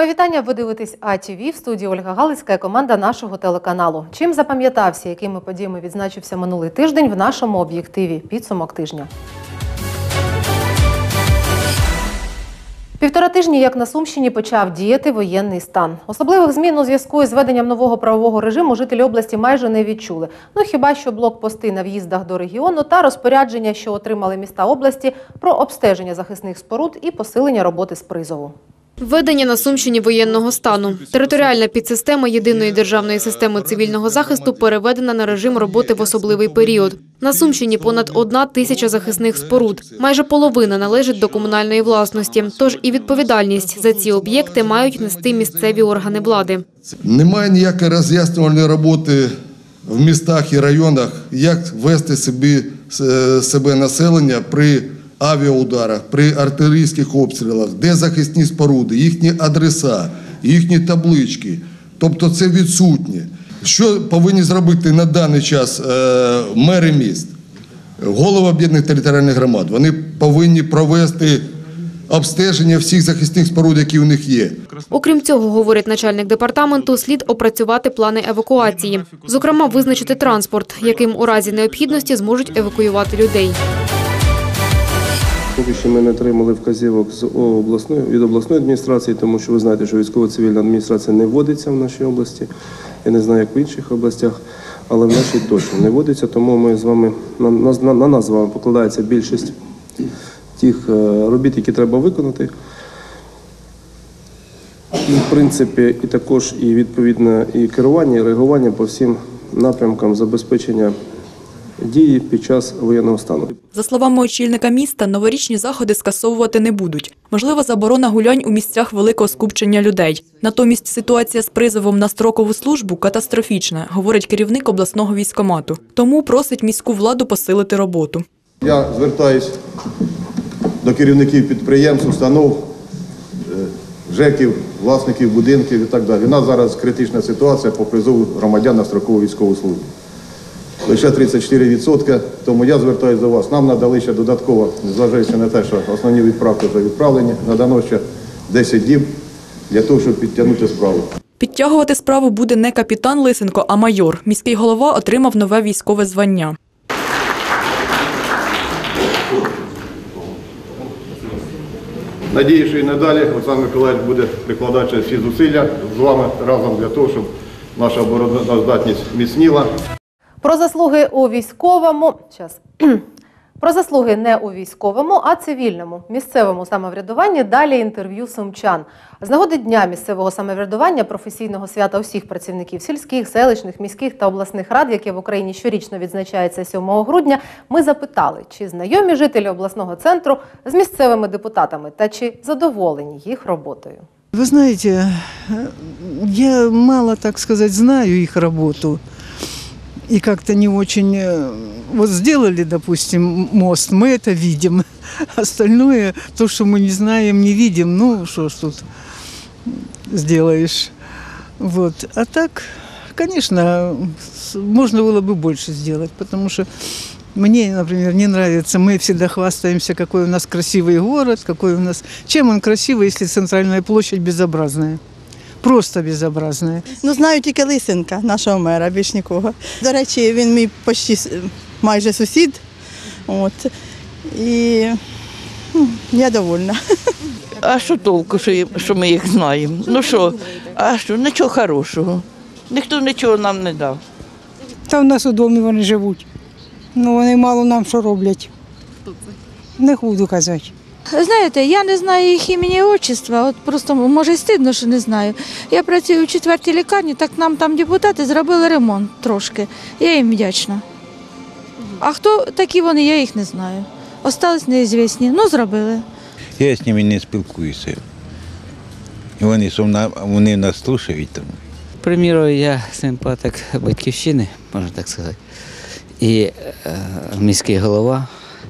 Мої вітання, ви дивитесь АТВ, в студії Ольга Галицька і команда нашого телеканалу. Чим запам'ятався, якими подіями відзначився минулий тиждень в нашому об'єктиві «Підсумок тижня». Півтора тижні, як на Сумщині, почав діяти воєнний стан. Особливих змін у зв'язку із введенням нового правового режиму жителі області майже не відчули. Ну хіба що блокпости на в'їздах до регіону та розпорядження, що отримали міста області, про обстеження захисних споруд і посилення роботи з призову. Введення на Сумщині воєнного стану. Територіальна підсистема єдиної державної системи цивільного захисту переведена на режим роботи в особливий період. На Сумщині понад 1 тисяча захисних споруд. Майже половина належить до комунальної власності. Тож і відповідальність за ці об'єкти мають нести місцеві органи влади. Немає ніякої роз'яснювальної роботи в містах і районах, як вести себе населення при авіаударах, при артилерійських обстрілах, де захисні споруди, їхні адреса, їхні таблички. Тобто це відсутнє. Що повинні зробити на даний час мери міст, голови об'єднаних територіальних громад? Вони повинні провести обстеження всіх захисних споруд, які у них є. Окрім цього, говорить начальник департаменту, слід опрацювати плани евакуації. Зокрема, визначити транспорт, яким у разі необхідності зможуть евакуювати людей. Поки що ми не отримали вказівок від обласної адміністрації, тому що ви знаєте, що військово-цивільна адміністрація не вводиться в нашій області. Я не знаю, як в інших областях, але в нашій точно не вводиться, тому ми з вами, на нас з вами покладається більшість тих робіт, які треба виконати. І, в принципі, і також і відповідне і керування, і реагування по всім напрямкам забезпечення дії під час воєнного стану. За словами очільника міста, новорічні заходи скасовувати не будуть. Можлива заборона гулянь у місцях великого скупчення людей. Натомість ситуація з призовом на строкову службу катастрофічна, говорить керівник обласного військкомату. Тому просить міську владу посилити роботу. Я звертаюсь до керівників підприємств, установ, ЖЕКів, власників будинків і так далі. У нас зараз критична ситуація по призову громадян на строкову військову службу. Лише 34%, тому я звертаюся до вас. Нам надали ще додатково, незважаючи на те, що основні відправки вже відправлені, надано ще 10 діб для того, щоб підтягнути справу. Підтягувати справу буде не капітан Лисенко, а майор. Міський голова отримав нове військове звання. Надію, що і надалі Олександр Миколаївич буде прикладати всі зусилля з вами разом для того, щоб наша обороноздатність міцніла. Про заслуги у військовому, про заслуги не у військовому, а цивільному, місцевому самоврядуванні далі інтерв'ю сумчан. З нагоди Дня місцевого самоврядування, професійного свята усіх працівників сільських, селищних, міських та обласних рад, яке в Україні щорічно відзначається 7 грудня, ми запитали, чи знайомі жителі обласного центру з місцевими депутатами та чи задоволені їх роботою. Вы знаете, я мало, так сказать, знаю их работу. И как-то не очень... Вот сделали, допустим, мост, мы это видим. Остальное, то, что мы не знаем, не видим, ну, что ж тут сделаешь. Вот. А так, конечно, можно было бы больше сделать, потому что мне, например, не нравится, мы всегда хвастаемся, какой у нас красивый город, какой у нас... Чем он красивый, если центральная площадь безобразная? Просто безобразне. Ну, знаю тільки Лисенка, нашого мера, більш нікого. До речі, він мій майже сусід. От. І я довольна. А що толку, що ми їх знаємо? Ну що, а що, нічого хорошого. Ніхто нічого нам не дав. Та в нас у домі вони живуть. Ну, вони мало нам що роблять. Хто це? Не буду казати. Знаєте, я не знаю їх імені і отчества, от просто може й стидно, що не знаю. Я працюю у 4-й лікарні, так нам там депутати зробили ремонт трошки. Я їм вдячна. А хто такі вони, я їх не знаю. Остались неізвісні, ну зробили. Я з ними не спілкуюся. Вони нас слухають. Приміру, я симпатик Батьківщини, можна так сказати, і міський голова.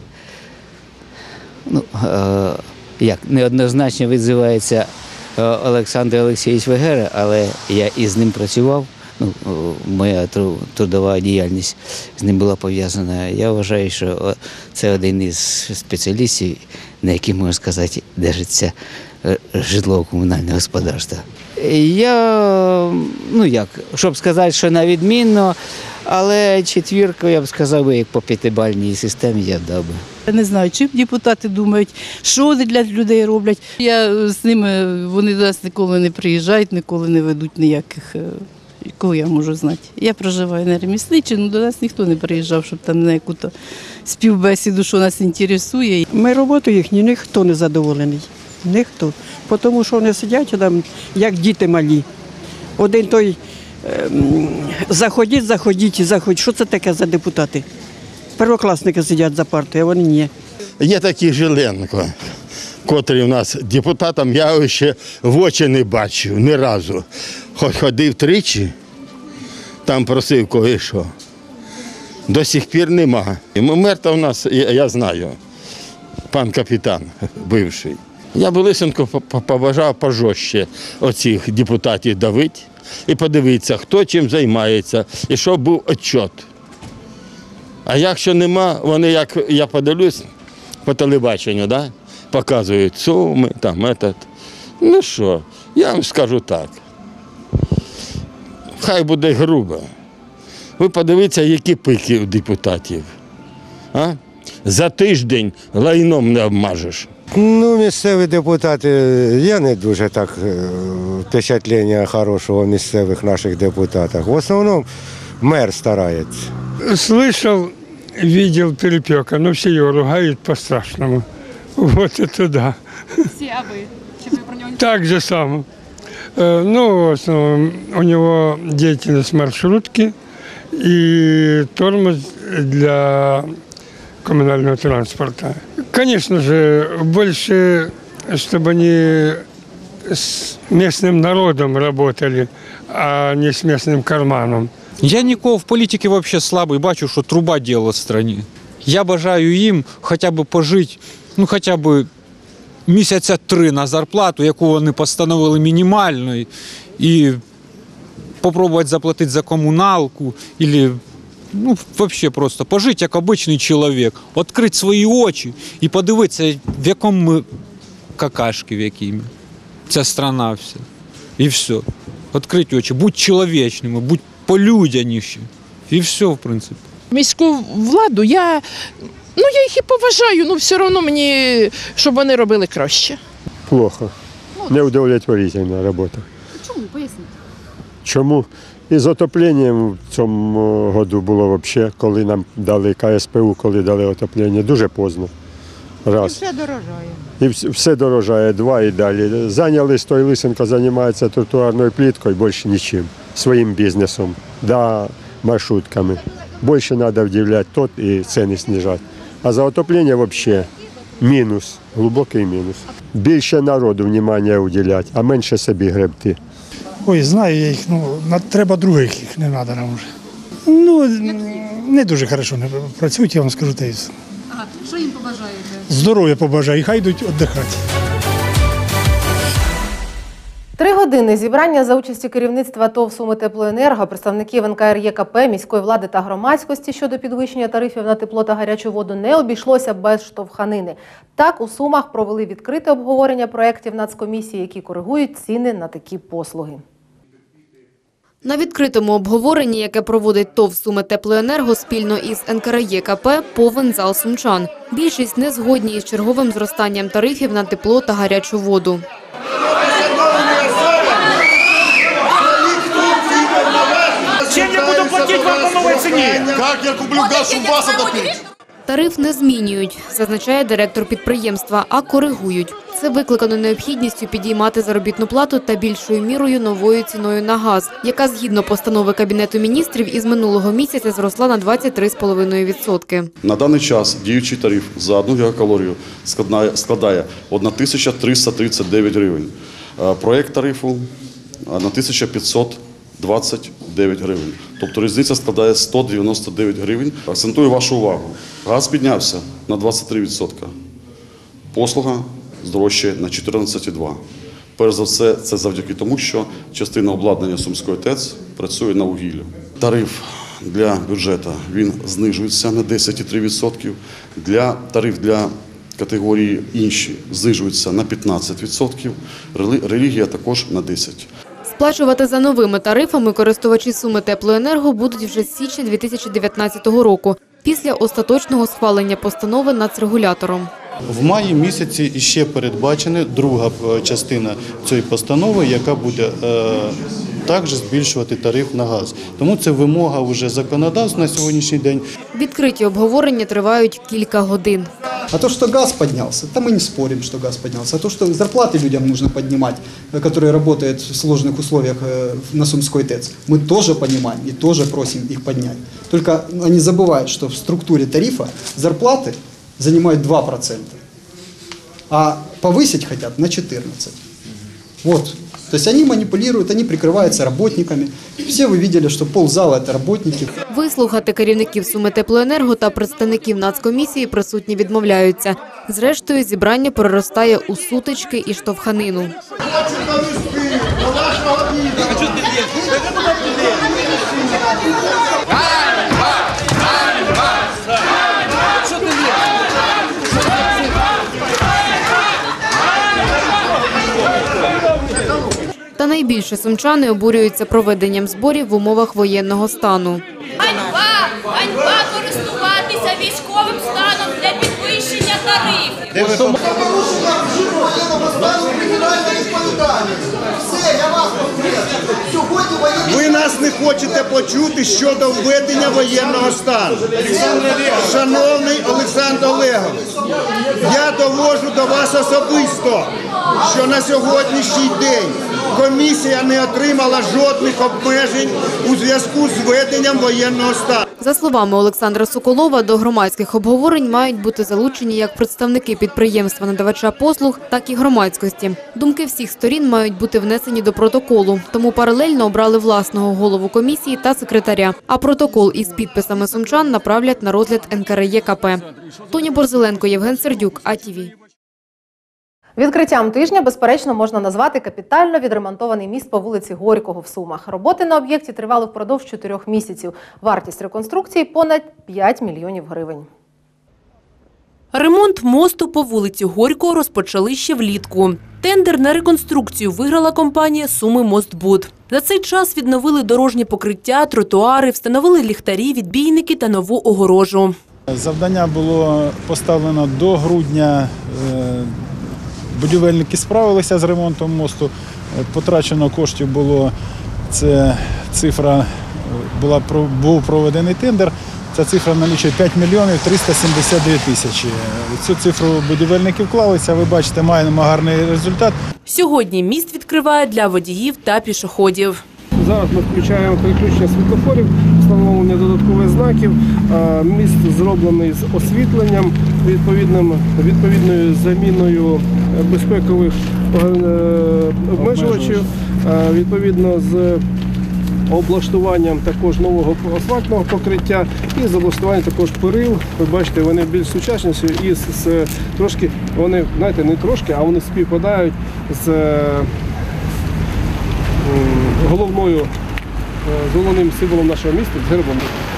Ну, як неоднозначно відзивається Олександр Олексійович Вегера, але я із ним працював. Ну, моя трудова діяльність з ним була пов'язана. Я вважаю, що це один із спеціалістів, на яких, можна сказати, держиться житлово-комунальне господарство. Я, щоб сказати, що на відмінно, але четвірку, я б сказав, як по п'ятибальній системі я дав би. Я не знаю, чим депутати думають, що вони для людей роблять. Я з ними, вони до нас ніколи не приїжджають, ніколи не ведуть ніяких, кого я можу знати. Я проживаю на Ремісничі, до нас ніхто не приїжджав, щоб там на яку-то співбесіду, що нас інтересує. Ми роботу їхню, ніхто не задоволений. Ніхто. Тому що вони сидять там, як діти малі. Один той заходіть. Що це таке за депутати? Первокласники сидять за партою, а вони ні. Є такий Жиленко, котрий у нас депутатом, я його ще в очі не бачив ні разу. Хоч ходив тричі, там просив кое-що. До сих пір нема. Мер-то у нас, я знаю, пан капітан бивший. Я би Лисенко побажав пожорстче оцих депутатів давити і подивитися, хто чим займається, і щоб був відчет. А якщо нема, вони, як я подивлюсь по телебаченню, да, показують суми, там, этот. Ну що, я вам скажу так, хай буде грубо. Ви подивіться, які пики у депутатів. А? За тиждень лайном не обмажеш. Ну, місцеві депутати, я не дуже так впечатлення хорошого місцевих наших депутатів. В основному мер старається. Слышал, видел Перепека, но все его ругают по-страшному. Вот это да. Все, а ви? Чи ви про нього? Так же само. Ну, в основном, у него деятельность маршрутки и тормоз для коммунального транспорта. Конечно же, больше, чтобы они с местным народом работали, а не с местным карманом. Я нікого в політиці взагалі слабий, бачу, що труба діло в країні. Я бажаю їм хоча б пожити, хоча б місяця 3 на зарплату, яку вони постановили мінімальною, і спробувати заплатити за комуналку, або взагалі просто пожити як звичайний чоловік, відкрити свої очі і подивитися, в якому ми какашки, в якій ми. Ця країна вся. І все. Відкрити очі, будь чоловічними, будь полюдяніші. І все, в принципі. Міську владу, я їх і поважаю, але все одно мені, щоб вони робили краще. Плохо. Неудовлетворительна робота. Чому? Поясніть. Чому? Із отопленням в цьому году було взагалі, коли нам дали КСПУ, коли дали отоплення, дуже поздно. Раз. І все дорожає. І все дорожає, 2 і далі. Зайнялись, той Лисенко займається тротуарною плиткою, більше нічим. Своїм бізнесом, да, маршрутками. Більше треба вдивляти тот і ціни знижати. А за отоплення взагалі мінус, глибокий мінус. Більше народу уваги уділяти, а менше собі гребти. Ой, знаю я їх, треба других, їх не треба нам вже. Не дуже хорошо не працюють, я вам скажу те. Ага, що їм побажаєте? Здоров'я побажаю, хай йдуть віддихати. 3 години зібрання за участі керівництва ТОВ «Сумитеплоенерго», представників НКРЄКП, міської влади та громадськості щодо підвищення тарифів на тепло та гарячу воду не обійшлося без штовханини. Так, у Сумах провели відкрите обговорення проєктів Нацкомісії, які коригують ціни на такі послуги. На відкритому обговоренні, яке проводить ТОВ «Сумитеплоенерго» спільно із НКРЄКП, повен зал сумчан. Більшість не згодні із черговим зростанням тарифів на тепло та гарячу воду. Чем я буду платить вам по новой цене? Как я куплю газ у вас отопить? Тариф не змінюють, зазначає директор підприємства, а коригують. Це викликано необхідністю підіймати заробітну плату та більшою мірою новою ціною на газ, яка згідно постанови Кабінету міністрів із минулого місяця зросла на 23,5%. На даний час діючий тариф за 1 гігакалорію складає 1339 гривень. Проєкт тарифу 1529 гривень. Тобто різниця складає 199 гривень. Акцентую вашу увагу. Газ піднявся на 23%. Послуга здорожчає на 14,2%. Перш за все, це завдяки тому, що частина обладнання Сумської ТЕЦ працює на вугіллі. Тариф для бюджету він знижується на 10,3%. Тариф для категорії інші знижуються на 15%, релігія також на 10%. Сплачувати за новими тарифами користувачі Суми Теплоенерго будуть вже з січня 2019 року, після остаточного схвалення постанови нацрегулятором. В маї місяці ще передбачена друга частина цієї постанови, яка буде також збільшувати тариф на газ. Тому це вимога вже законодавства на сьогоднішній день. Відкриті обговорення тривають кілька годин. А то, что газ поднялся, то мы не спорим, что газ поднялся. А то, что зарплаты людям нужно поднимать, которые работают в сложных условиях на Сумской ТЭЦ, мы тоже понимаем и тоже просим их поднять. Только они забывают, что в структуре тарифа зарплаты занимают 2%, а повысить хотят на 14%. Вот. То есть они манипулируют, они прикрываются работниками. Все вы видели, что ползала – это работники. Вислухати керівників Суми Теплоенерго та представників Нацкомісії присутні відмовляються. Зрештою, зібрання переростає у сутички і штовханину. Та найбільше сумчани обурюються проведенням зборів в умовах воєнного стану. Ганьба! Ганьба користуватися військовим станом для підвищення тарифів! Ви нас не хочете почути щодо введення воєнного стану. Шановний Олександр Олегович, я довожу до вас особисто, що на сьогоднішній день комісія не отримала жодних обмежень у зв'язку з введенням воєнного стану. За словами Олександра Соколова, до громадських обговорень мають бути залучені як представники підприємства-надавача послуг, так і громадськості. Думки всіх сторін мають бути внесені до протоколу, тому паралельно обрали власного голову комісії та секретаря. А протокол із підписами сумчан направлять на розгляд НКРЕКП. Тоня Борзеленко, Євген Сердюк, АТВ. Відкриттям тижня, безперечно, можна назвати капітально відремонтований міст по вулиці Горького в Сумах. Роботи на об'єкті тривали впродовж 4 місяців. Вартість реконструкції – понад 5 мільйонів гривень. Ремонт мосту по вулиці Горького розпочали ще влітку. Тендер на реконструкцію виграла компанія «Сумимостбуд». За цей час відновили дорожнє покриття, тротуари, встановили ліхтарі, відбійники та нову огорожу. Завдання було поставлено до грудня. Будівельники справилися з ремонтом мосту. Потрачено коштів було, це цифра, був проведений тендер. Ця цифра налічує 5 мільйонів 372 тисячі. Цю цифру будівельники вклалися, ви бачите, маємо гарний результат. Сьогодні міст відкривають для водіїв та пішоходів. Зараз ми включаємо переключення світлофорів, встановлення додаткових знаків. Міст зроблений з освітленням, відповідною заміною безпекових обмежувачів, відповідно з облаштуванням також нового асфальтного покриття і з облаштуванням також перил. Ви бачите, вони більш сучасніші і трошки, вони, знаєте, не трошки, а вони співпадають з головним символом нашого міста, з гербом.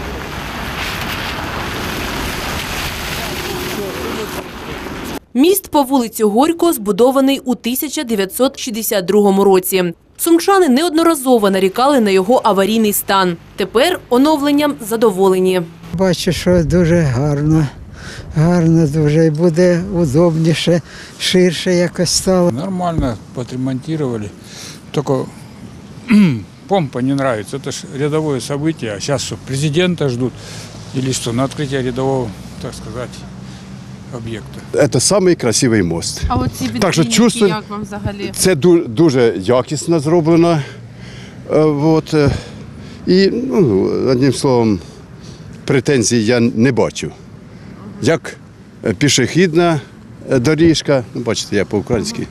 Міст по вулиці Горького збудований у 1962 році. Сумчани неодноразово нарікали на його аварійний стан. Тепер оновленням задоволені. Бачу, що дуже гарно. Гарно дуже, і буде удобніше, ширше якось стало. Нормально подремонтировали. Только помпа не нравится. Это же рядовое событие. А сейчас что, президента ждут? Или что, на открытие рядового, так сказать, об'єкта. Це самий красивий мост. А оці відбійники, як вам взагалі? Це дуже якісно зроблено. І, одним словом, претензій я не бачу. Як пішохідна доріжка, бачите, я по-українськи,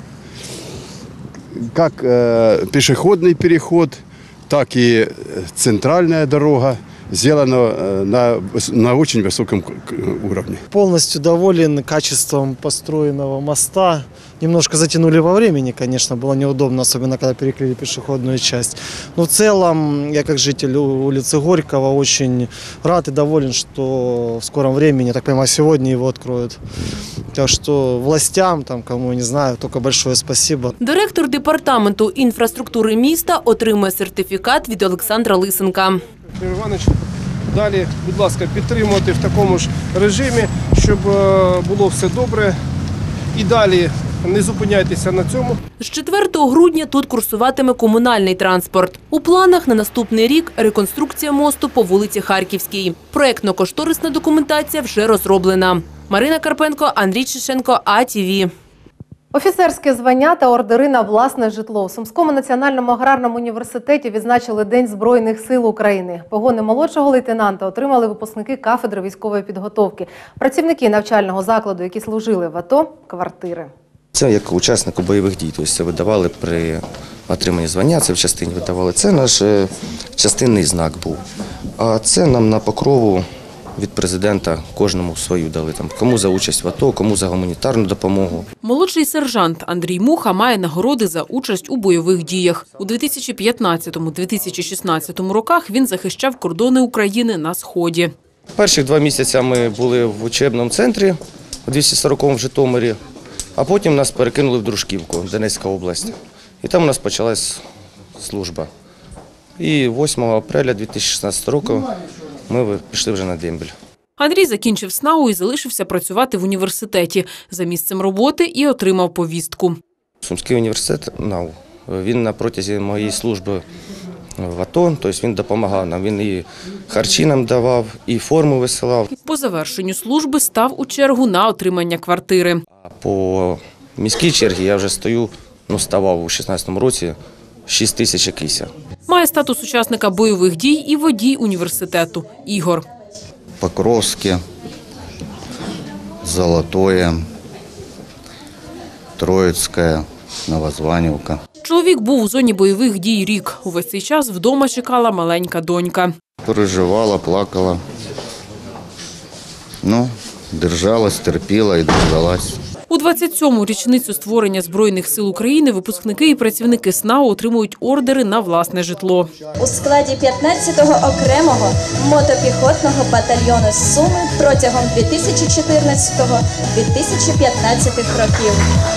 як пішохідний переход, так і центральна дорога. сделано на очень высоком уровне. Полностью доволен качеством построенного моста. Немножко затянули во времени, конечно, было неудобно, особенно когда перекрыли пешеходную часть. Но в целом, я как житель улицы Горького очень рад и доволен, что в скором времени, я так понимаю, сегодня его откроют. Так что властям, там, кому, не знаю, только большое спасибо. Директор департаменту інфраструктури міста отримує сертифікат від Олександра Лисенка. Ігор Іванович, далі, будь ласка, підтримувати в такому ж режимі, щоб було все добре. І далі не зупиняйтеся на цьому. З 4 грудня тут курсуватиме комунальний транспорт. У планах на наступний рік реконструкція мосту по вулиці Харківській. Проєктно-кошторисна документація вже розроблена. Марина Карпенко, Андрій Чешенко, АТВ. Офіцерське звання та ордери на власне житло. У Сумському національному аграрному університеті відзначили День Збройних сил України. Погони молодшого лейтенанта отримали випускники кафедри військової підготовки. Працівники навчального закладу, які служили в АТО, квартири. Це як учаснику бойових дій, тобто це видавали при отриманні звання, це в частині видавали. Це наш частинний знак був. А це нам на покрову від президента кожному свою дали. Кому за участь в АТО, кому за гуманітарну допомогу. Молодший сержант Андрій Муха має нагороди за участь у бойових діях. У 2015-2016 роках він захищав кордони України на Сході. Перших 2 місяці ми були в учебному центрі у 240-му в Житомирі, а потім нас перекинули в Дружківку, Донецька область. І там у нас почалась служба. І 8 апреля 2016 року ми пішли вже на дембель. Андрій закінчив СНАУ і залишився працювати в університеті. За місцем роботи і отримав повістку. Сумський університет НАУ, він на протязі моєї служби в АТО, тобто він допомагав нам. Він і харчі нам давав, і форму висилав. По завершенню служби став у чергу на отримання квартири. По міській черзі я вже ставав у 2016 році 6 тисяч якийсь. Має статус учасника бойових дій і водій університету. Ігор. Покровське, Золотое, Троїцьке, Новозванівка. Чоловік був у зоні бойових дій рік. Увесь цей час вдома чекала маленька донька. Переживала, плакала. Держалась, терпіла і дождалась. У 27-му річницю створення Збройних сил України випускники і працівники СНАУ отримують ордери на власне житло. У складі 15-го окремого мотопіхотного батальйону Суми протягом 2014-2015 років.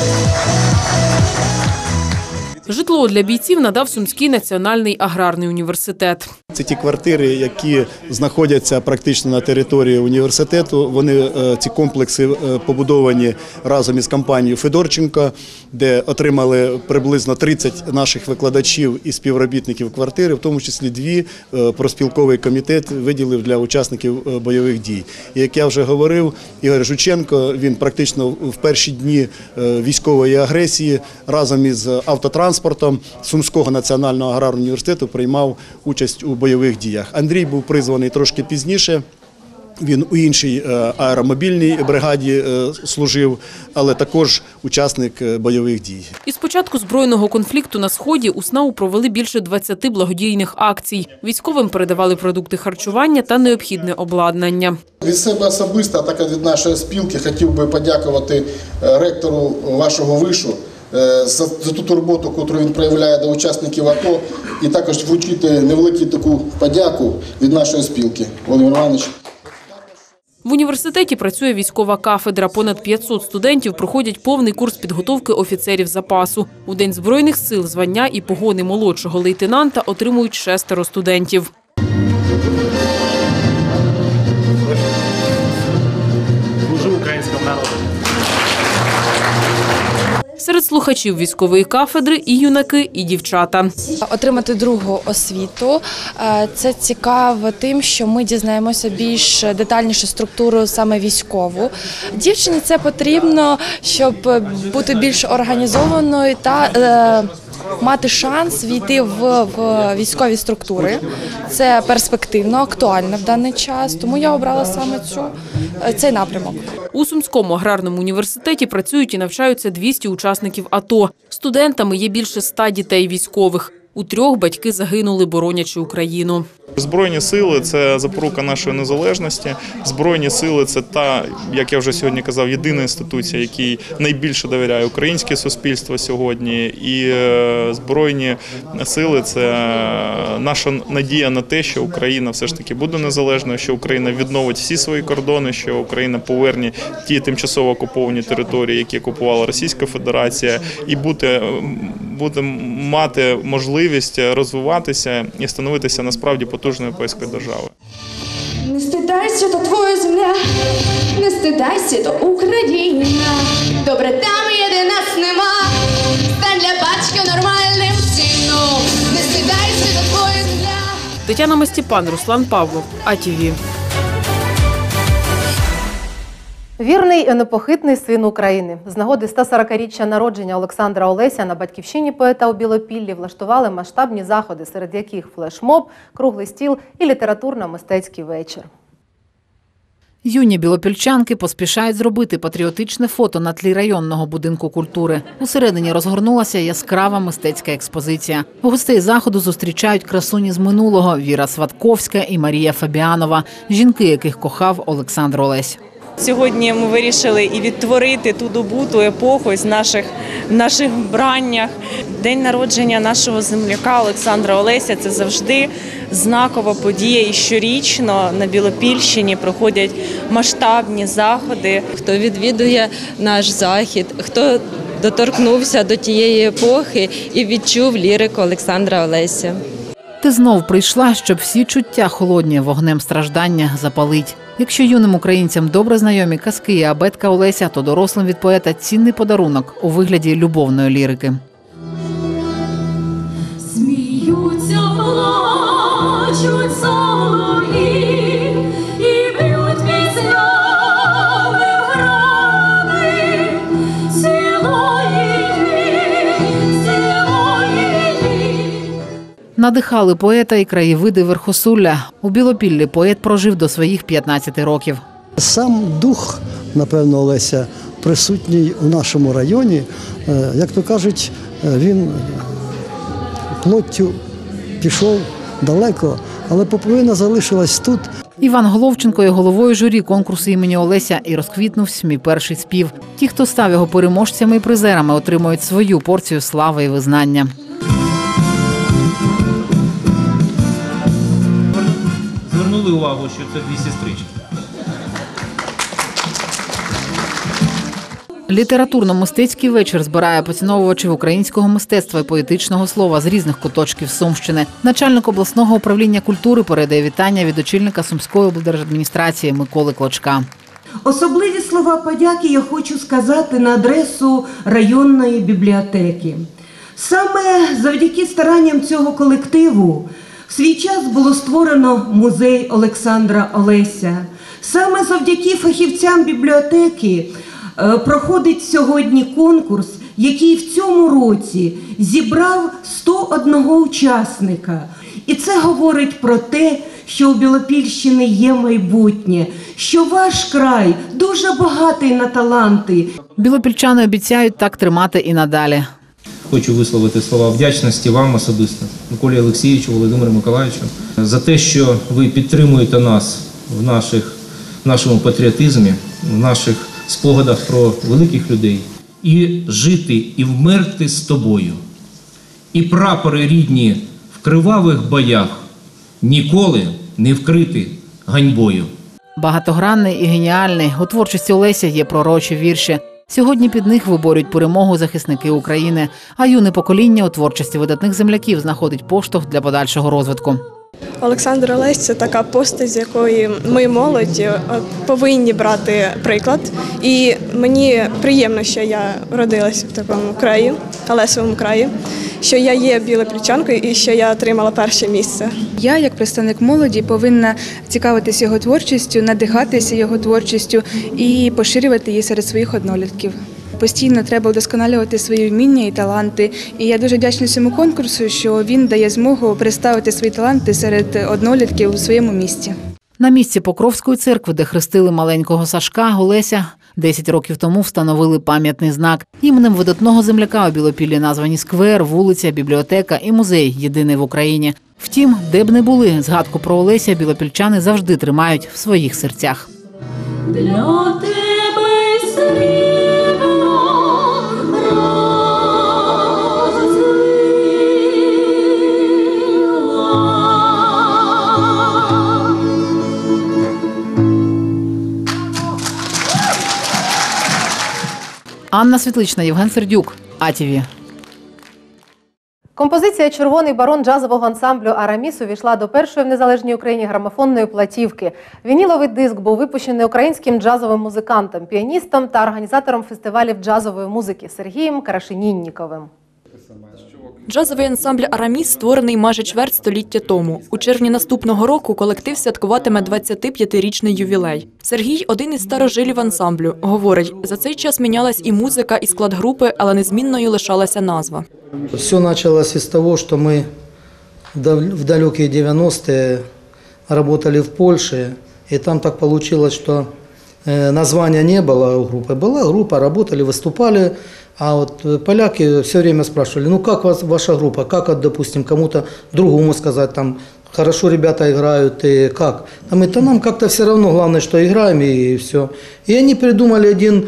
Житло для бійців надав Сумський національний аграрний університет. Це ті квартири, які знаходяться практично на території університету. Вони, ці комплекси побудовані разом із компанією Федорченко, де отримали приблизно 30 наших викладачів і співробітників квартири, в тому числі 2 профспілковий комітет виділив для учасників бойових дій. І, як я вже говорив, Ігор Жученко, він практично в перші дні військової агресії разом із автотранспортом Сумського національного аграрного університету приймав участь у бойових діях. Андрій був призваний трошки пізніше. Він у іншій аеромобільній бригаді служив, але також учасник бойових дій. Із початку збройного конфлікту на Сході у СНАУ провели більше 20 благодійних акцій. Військовим передавали продукти харчування та необхідне обладнання. Від себе особисто, а також від нашої спілки, хотів би подякувати ректору вашого вишу за ту турботу, яку він проявляє до учасників АТО, і також вручити невелику таку подяку від нашої спілки. Володимир Іванович. В університеті працює військова кафедра. Понад 500 студентів проходять повний курс підготовки офіцерів запасу. У День Збройних сил звання і погони молодшого лейтенанта отримують 6 студентів. Служу українському народу. Серед слухачів військової кафедри і юнаки, і дівчата. Отримати другу освіту – це цікаво тим, що ми дізнаємося більш детальнішу структуру саме військову. Дівчині це потрібно, щоб бути більш організованою та мати шанс війти в військові структури. Це перспективно, актуально в даний час, тому я обрала саме цей напрямок. У Сумському аграрному університеті працюють і навчаються 200 учасників АТО. Студентами є більше 100 дітей військових. У 3 батьки загинули, боронячи Україну. Збройні сили – це запорука нашої незалежності. Збройні сили – це та, як я вже сьогодні казав, єдина інституція, якій найбільше довіряє українське суспільство сьогодні. І Збройні сили – це наша надія на те, що Україна все ж таки буде незалежною, що Україна відновить всі свої кордони, що Україна поверне ті тимчасово окуповані території, які окупувала Російська Федерація, і буде мати можливість розвиватися і становитися насправді потужною європейською державою. Не стидайся, то твоя земля, не стидайся, то Україна. Добре, там, де нас нема, стань для батька нормальним сином. Не стидайся, то твоя земля. Тетяна Мастіпан, Руслан Павлов, АТВ. Вірний і непохитний син України. З нагоди 140-річчя народження Олександра Олеся на батьківщині поета у Білопіллі влаштували масштабні заходи, серед яких флешмоб, круглий стіл і літературно-мистецький вечір. Юні білопільчанки поспішають зробити патріотичне фото на тлі районного будинку культури. Усередині розгорнулася яскрава мистецька експозиція. Гостей заходу зустрічають красуні з минулого – Віра Сватковська і Марія Фабіанова, жінки, яких кохав Олександр Олесь. Сьогодні ми вирішили і відтворити ту добу, ту епоху з наших вбраннях. День народження нашого земляка Олександра Олеся – це завжди знакова подія. І щорічно на Білопільщині проходять масштабні заходи. Хто відвідує наш захід, хто доторкнувся до тієї епохи і відчув лірику Олександра Олеся. Ти знов прийшла, щоб всі чуття холодні вогнем страждання запалить. Якщо юним українцям добре знайомі казки і абетка Олеся, то дорослим від поета цінний подарунок у вигляді любовної лірики. Сміються, плачуть солов'ї і б'ють піснями в грани. Цілої Надихали поета і краєвиди Верхосулля. У Білопіллі поет прожив до своїх 15 років. Сам дух, напевно, Олеся присутній у нашому районі. Як то кажуть, він плоттю пішов далеко, але поповина залишилась тут. Іван Головченко є головою журі конкурсу імені Олеся і розквітнув мій перший спів. Ті, хто став його переможцями і призерами, отримують свою порцію слави і визнання. Звернули увагу, що це 2 сестрички. Літературно-мистецький вечір збирає поціновувачів українського мистецтва і поетичного слова з різних куточків Сумщини. Начальник обласного управління культури передає вітання від очільника Сумської облдержадміністрації Миколи Клочка. Особливі слова подяки я хочу сказати на адресу районної бібліотеки. Саме завдяки старанням цього колективу в свій час було створено музей Олександра Олеся. Саме завдяки фахівцям бібліотеки проходить сьогодні конкурс, який в цьому році зібрав 101 учасника. І це говорить про те, що у Білопільщини є майбутнє, що ваш край дуже багатий на таланти. Білопільчани обіцяють так тримати і надалі. Хочу висловити слова вдячності вам особисто, Миколі Олексійовичу, Володимиру Миколаївичу, за те, що ви підтримуєте нас в нашому патріотизмі, в наших спогадах про великих людей. І жити, і вмерти з тобою. І прапори рідні в кривавих боях ніколи не вкрити ганьбою. Багатогранний і геніальний. У творчості Олеся є пророчі вірші. Сьогодні під них виборють перемогу захисники України. А юне покоління у творчості видатних земляків знаходить поштовх для подальшого розвитку. Олександр Олесь – це така постать, з якої ми, молодь, повинні брати приклад. І мені приємно, що я родилася в такому краї, Олесовому краї, що я є білопільчанкою і що я отримала перше місце. Я, як представник молоді, повинна цікавитися його творчістю, надихатися його творчістю і поширювати її серед своїх однолітків. Постійно треба вдосконалювати свої вміння і таланти. І я дуже вдячна цьому конкурсу, що він дає змогу представити свої таланти серед однолітків у своєму місті. На місці Покровської церкви, де хрестили маленького Сашка, Олеся 10 років тому встановили пам'ятний знак. Іменем видатного земляка у Білопіллі названі сквер, вулиця, бібліотека і музей, єдиний в Україні. Втім, де б не були, згадку про Олеся білопільчани завжди тримають в своїх серцях. Для тебе срібло Анна Світлична, Євген Сердюк, АТВ. Композиція «Червоний барон» джазового ансамблю «Араміс» увійшла до першої в незалежній Україні грамофонної платівки. Вініловий диск був випущений українським джазовим музикантом, піаністом та організатором фестивалів джазової музики Сергієм Крашенінніковим. Джазовий ансамбль «Араміс» створений майже чверть століття тому. У червні наступного року колектив святкуватиме 25-річний ювілей. Сергій – один із старожилів ансамблю. Говорить, за цей час мінялась і музика, і склад групи, але незмінною лишалася назва. Все началось из того, что мы в далекие 90-е работали в Польше, и там так получилось, что названия не было у группы. Была группа, работали, выступали, а вот поляки все время спрашивали, ну как ваша группа, как, допустим, кому-то другому сказать, там, хорошо ребята играют, и как? А мы, то нам как-то все равно, главное, что играем, и все. И они придумали один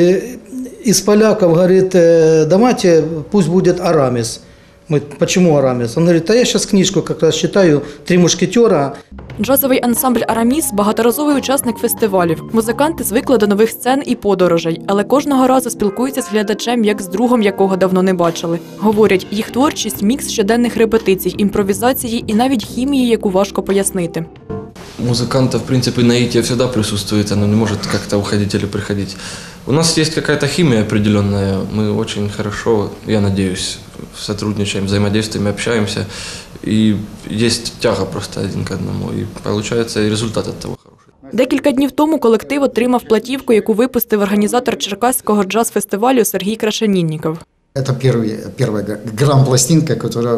из поляков, говорит, давайте, пусть будет «Арамис». Мы, почему «Арамис»? Он говорит, а я сейчас книжку как раз читаю «Три мушкетера». Джазовий ансамбль «Араміс» – багаторазовий учасник фестивалів. Музиканти звикли до нових сцен і подорожей, але кожного разу спілкуються з глядачем, як з другом, якого давно не бачили. Говорять, їх творчість – мікс щоденних репетицій, імпровізації і навіть хімії, яку важко пояснити. Музыканта, в принципе, наитие всегда присутствует, оно не может как-то уходить или приходить. У нас есть какая-то химия определенная, мы очень хорошо, я надеюсь, сотрудничаем, взаимодействуем, общаемся, и есть тяга просто один к одному, и получается и результат от того хороший. Декілька днів тому колектив отримав платівку, яку випустив організатор Черкаського джаз-фестивалю Сергій Крашенінніков. Это первая грамм-пластинка, которая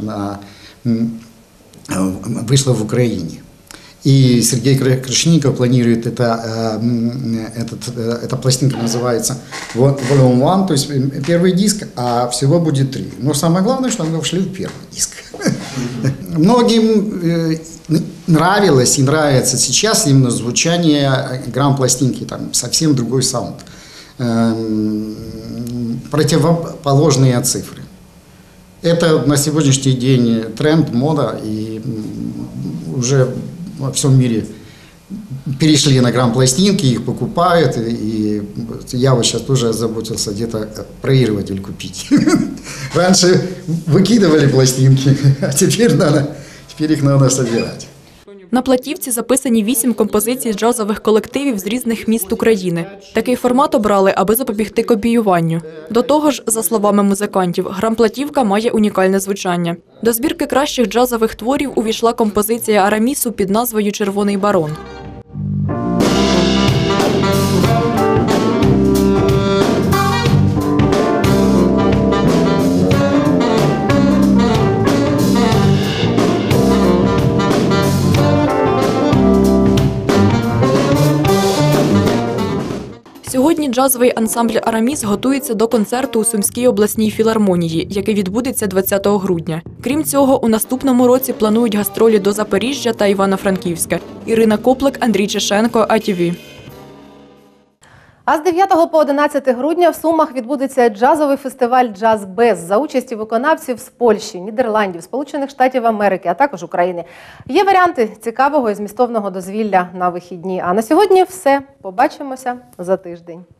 вышла в Украине. И Сергей Крашенинников планирует, эта пластинка называется Volume One, то есть первый диск, а всего будет 3. Но самое главное, что они вошли в первый диск. Многим нравилось и нравится сейчас именно звучание грамм-пластинки, там совсем другой саунд, противоположные цифры. Это на сегодняшний день тренд, мода, и уже во всем мире перешли на грамм-пластинки, их покупают, и я вот сейчас тоже озаботился где-то проигрыватель купить. Раньше выкидывали пластинки, а теперь их надо собирать. На платівці записані 8 композицій джазових колективів з різних міст України. Такий формат обрали, аби запобігти копіюванню. До того ж, за словами музикантів, грамплатівка має унікальне звучання. До збірки кращих джазових творів увійшла композиція «Арамісу» під назвою «Червоний барон». Сьогодні джазовий ансамбль «Араміс» готується до концерту у Сумській обласній філармонії, який відбудеться 20 грудня. Крім цього, у наступному році планують гастролі до Запоріжжя та Івано-Франківська. Ірина Коплик, Андрій Чешенко, АТВ. А з 9 по 11 грудня в Сумах відбудеться джазовий фестиваль «Джаз Без» за участі виконавців з Польщі, Нідерландів, Сполучених Штатів Америки, а також України. Є варіанти цікавого і змістовного дозвілля на вихідні. А на сьогодні все. Побачимося за тиждень.